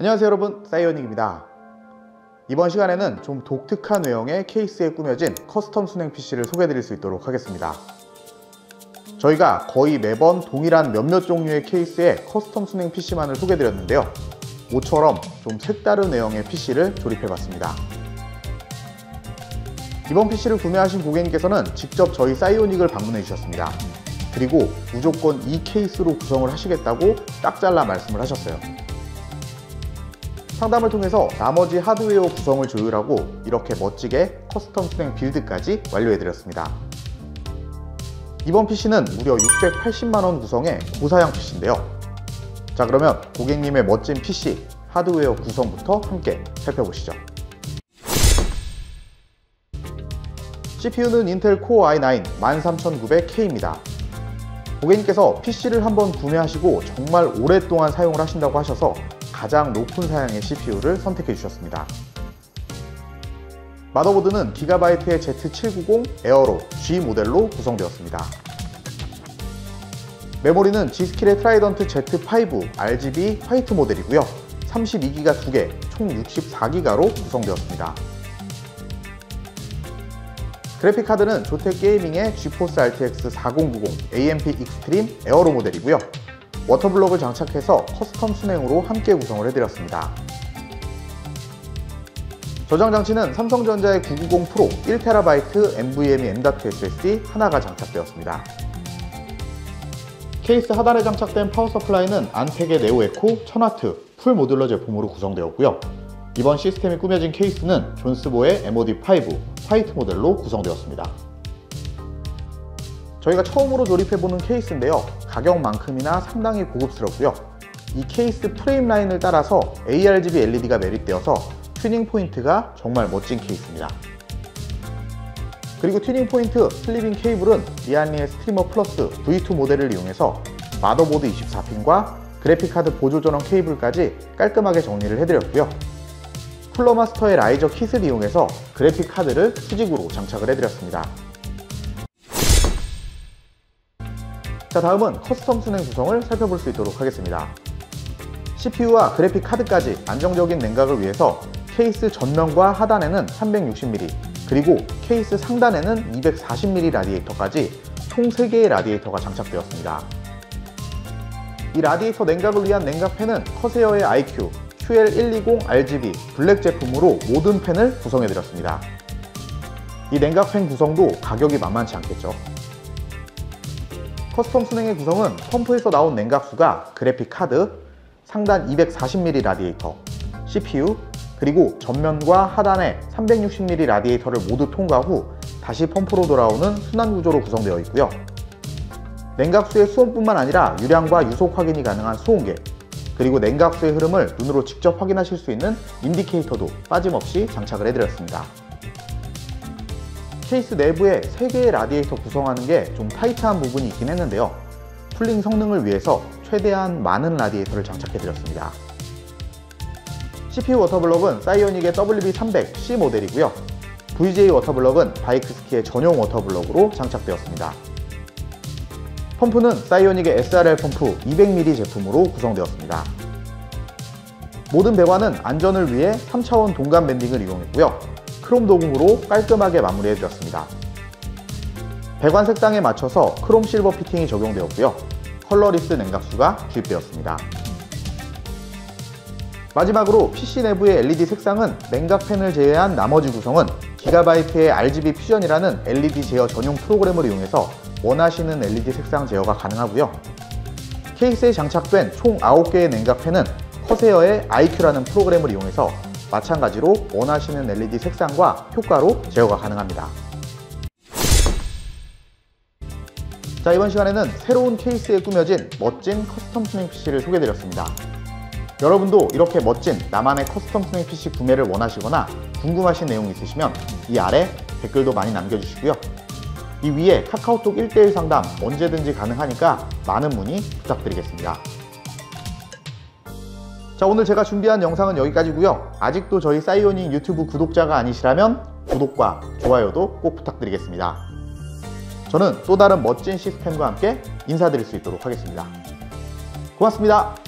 안녕하세요 여러분, 사이오닉입니다. 이번 시간에는 좀 독특한 외형의 케이스에 꾸며진 커스텀 순행 PC를 소개해드릴 수 있도록 하겠습니다. 저희가 거의 매번 동일한 몇몇 종류의 케이스의 커스텀 순행 PC만을 소개해드렸는데요, 모처럼 좀 색다른 외형의 PC를 조립해봤습니다. 이번 PC를 구매하신 고객님께서는 직접 저희 사이오닉을 방문해 주셨습니다. 그리고 무조건 이 케이스로 구성을 하시겠다고 딱 잘라 말씀을 하셨어요. 상담을 통해서 나머지 하드웨어 구성을 조율하고 이렇게 멋지게 커스텀 순행 빌드까지 완료해드렸습니다. 이번 PC는 무려 680만원 구성의 고사양 PC인데요. 자, 그러면 고객님의 멋진 PC 하드웨어 구성부터 함께 살펴보시죠. CPU는 인텔 코어 i9 13900K입니다. 고객님께서 PC를 한번 구매하시고 정말 오랫동안 사용을 하신다고 하셔서 가장 높은 사양의 CPU를 선택해 주셨습니다. 마더보드는 기가바이트의 Z790 에어로 G 모델로 구성되었습니다. 메모리는 G스킬의 트라이던트 Z5 RGB 화이트 모델이고요. 32기가 2개, 총 64기가로 구성되었습니다. 그래픽카드는 조텍 게이밍의 지포스 RTX 4090 AMP 익스트림 에어로 모델이고요. 워터블럭을 장착해서 커스텀 순행으로 함께 구성을 해드렸습니다. 저장 장치는 삼성전자의 990 프로 1TB NVMe M.2 SSD 하나가 장착되었습니다. 케이스 하단에 장착된 파워 서플라이는 안텍의 네오에코 1000W 풀 모듈러 제품으로 구성되었고요. 이번 시스템이 꾸며진 케이스는 존스보의 MOD5 화이트 모델로 구성되었습니다. 저희가 처음으로 조립해보는 케이스인데요, 가격만큼이나 상당히 고급스럽고요. 이 케이스 프레임 라인을 따라서 ARGB LED가 매립되어서 튜닝 포인트가 정말 멋진 케이스입니다. 그리고 튜닝 포인트 슬리빙 케이블은 리안리의 스트리머 플러스 V2 모델을 이용해서 마더보드 24핀과 그래픽카드 보조 전원 케이블까지 깔끔하게 정리를 해드렸고요. 쿨러마스터의 라이저 킷을 이용해서 그래픽카드를 수직으로 장착을 해드렸습니다. 자, 다음은 커스텀 순행 구성을 살펴볼 수 있도록 하겠습니다. CPU와 그래픽카드까지 안정적인 냉각을 위해서 케이스 전면과 하단에는 360mm, 그리고 케이스 상단에는 240mm 라디에이터까지 총 3개의 라디에이터가 장착되었습니다. 이 라디에이터 냉각을 위한 냉각팬은 커세어의 IQ, QL120 RGB 블랙 제품으로 모든 팬을 구성해드렸습니다. 이 냉각팬 구성도 가격이 만만치 않겠죠. 커스텀 순행의 구성은 펌프에서 나온 냉각수가 그래픽카드, 상단 240mm 라디에이터, CPU, 그리고 전면과 하단에 360mm 라디에이터를 모두 통과 후 다시 펌프로 돌아오는 순환 구조로 구성되어 있고요. 냉각수의 수온뿐만 아니라 유량과 유속 확인이 가능한 수온계, 그리고 냉각수의 흐름을 눈으로 직접 확인하실 수 있는 인디케이터도 빠짐없이 장착을 해드렸습니다. 케이스 내부에 3개의 라디에이터 구성하는 게 좀 타이트한 부분이 있긴 했는데요, 쿨링 성능을 위해서 최대한 많은 라디에이터를 장착해드렸습니다. CPU 워터블럭은 사이오닉의 WB300C 모델이고요. VJ 워터블럭은 바이크스키의 전용 워터블럭으로 장착되었습니다. 펌프는 사이오닉의 SRL 펌프 200mm 제품으로 구성되었습니다. 모든 배관은 안전을 위해 3차원 동간 밴딩을 이용했고요. 크롬 도금으로 깔끔하게 마무리해드렸습니다. 배관 색상에 맞춰서 크롬 실버 피팅이 적용되었고요. 컬러리스 냉각수가 주입되었습니다. 마지막으로 PC 내부의 LED 색상은 냉각팬을 제외한 나머지 구성은 기가바이트의 RGB 퓨전이라는 LED 제어 전용 프로그램을 이용해서 원하시는 LED 색상 제어가 가능하고요. 케이스에 장착된 총 9개의 냉각팬은 커세어의 IQ라는 프로그램을 이용해서 마찬가지로 원하시는 LED 색상과 효과로 제어가 가능합니다. 자, 이번 시간에는 새로운 케이스에 꾸며진 멋진 커스텀 순행 PC를 소개해드렸습니다. 여러분도 이렇게 멋진 나만의 커스텀 순행 PC 구매를 원하시거나 궁금하신 내용이 있으시면 이 아래 댓글도 많이 남겨주시고요. 이 위에 카카오톡 1:1 상담 언제든지 가능하니까 많은 문의 부탁드리겠습니다. 자, 오늘 제가 준비한 영상은 여기까지고요. 아직도 저희 사이오닉 유튜브 구독자가 아니시라면 구독과 좋아요도 꼭 부탁드리겠습니다. 저는 또 다른 멋진 시스템과 함께 인사드릴 수 있도록 하겠습니다. 고맙습니다.